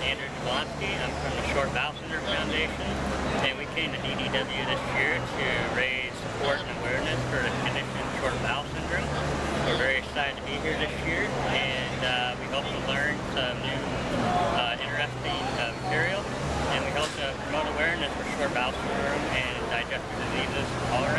Andrew Jablonski. I'm from the Short Bowel Syndrome Foundation, and we came to DDW this year to raise support and awareness for the condition Short Bowel Syndrome. We're very excited to be here this year, and we hope to learn some new interesting material, and we hope to promote awareness for Short Bowel Syndrome and digestive diseases all around.